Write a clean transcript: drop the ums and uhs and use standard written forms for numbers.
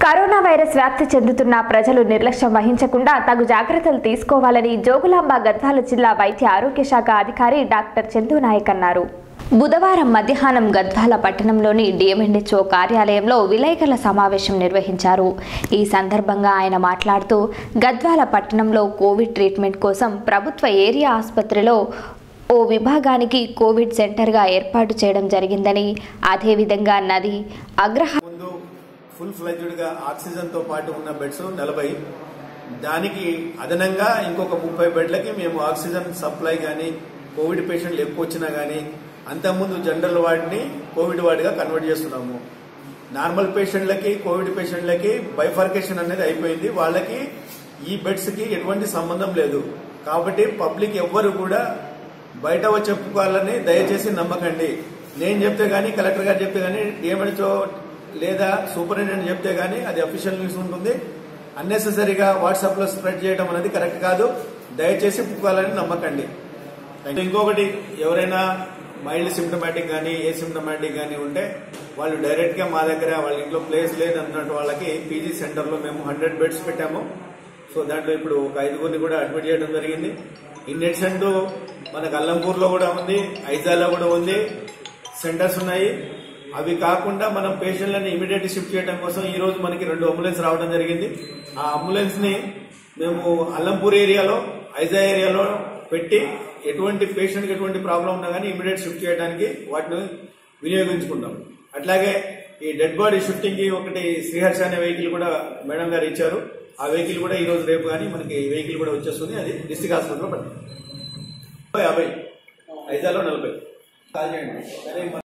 Corona virus వ్యాప్తి చెందుతున్న ప్రజలు నిర్లక్ష్యం వహించకుండా తగు జాగ్రత్తలు తీసుకోవాలని జోగులాంబ గద్వాల జిల్లా వైద్య ఆరోగ్య శాఖ అధికారి డాక్టర్ చందు నాయక్ అన్నారు. బుధవారం మధ్యాహ్నం గద్వాల పట్టణంలోని డిఎంఎన్హెచ్ఓ కార్యాలయంలో విలేకరుల సమావేశం నిర్వహించారు. ఈ సందర్భంగా ఆయన మాట్లాడుతూ గద్వాల పట్టణంలో కోవిడ్ ట్రీట్మెంట్ కోసం ప్రభుత్వ ఏరియా ఆసుపత్రిలో ఓ విభాగానికి కోవిడ్ సెంటర్గా ఏర్పాటు చేయడం జరిగిందని, అదేవిధంగా నది అగ్రహ ఫుల్ ఫ్లెడ్జ్డ్గా ఆక్సిజన్తో పాటు ఉన్న బెడ్స్ 40, దానికి అదనంగా ఇంకొక 30 బెడ్లకి మేము ఆక్సిజన్ సప్లై కానీ కోవిడ్ పేషెంట్లు ఎక్కువ వచ్చినా కానీ అంతకుముందు జనరల్ వార్డ్ని కోవిడ్ వార్డుగా కన్వర్ట్ చేస్తున్నాము. నార్మల్ పేషెంట్లకి కోవిడ్ పేషెంట్లకి బైఫర్కేషన్ అనేది అయిపోయింది. వాళ్ళకి ఈ బెడ్స్కి ఎటువంటి సంబంధం లేదు. కాబట్టి పబ్లిక్ ఎవ్వరు కూడా బయట వచ్చి చెప్పుకోవాలని దయచేసి నమ్మకండి. నేను చెప్తే గానీ, కలెక్టర్ గారు చెప్తే గానీ, డిఎంహెచ్ఓ లేదా సూపరింటెండెంట్ చెప్తే గానీ అది అఫీషియల్ న్యూస్ ఉంటుంది. అన్నెసెసరీగా వాట్సాప్ లో స్ప్రెడ్ చేయడం అనేది కరెక్ట్ కాదు. దయచేసి పుక్కాలని నమ్మకండి. ఇంకొకటి, ఎవరైనా మైల్డ్ సిమ్టమాటిక్ కానీ ఏ సిమ్టమాటిక్ కానీ ఉంటే వాళ్ళు డైరెక్ట్ గా మా దగ్గర వాళ్ళ ఇంట్లో ప్లేస్ లేదు అన్నట్టు వాళ్ళకి పీజీ సెంటర్ లో మేము 100 బెడ్స్ పెట్టాము. సో దాంట్లో ఇప్పుడు ఒక 5గురిని కూడా అడ్మిట్ చేయడం జరిగింది. ఇన్ అడిషన్ టు మనకు అల్లంపూర్ లో కూడా ఉంది, ఐజాలో కూడా ఉంది, సెంటర్స్ ఉన్నాయి. అవి కాకుండా మనం పేషెంట్లను ఇమీడియట్ షిఫ్ట్ చేయడం కోసం ఈ రోజు మనకి 2 అంబులెన్స్ రావడం జరిగింది. ఆ అంబులెన్స్ ని మేము అల్లంపూర్ ఏరియాలో, ఐజా ఏరియాలో పెట్టి ఎటువంటి పేషెంట్ కి ఎటువంటి ప్రాబ్లం ఉన్నా కానీ ఇమీడియట్ షిఫ్ట్ చేయడానికి వాటిని వినియోగించుకుంటాం. అట్లాగే ఈ డెడ్ బాడీ షిఫ్టింగ్ కి ఒకటి శ్రీహర్ష అనే వెహికల్ కూడా మేడం గారు ఇచ్చారు. ఆ వెహికల్ కూడా ఈ రోజు రేపు కానీ మనకి వెహికల్ కూడా వచ్చేస్తుంది. అది డిస్ట్రిక్ట్ హాస్పిటల్లో పడుతుంది. 50, ఐజాలో 40.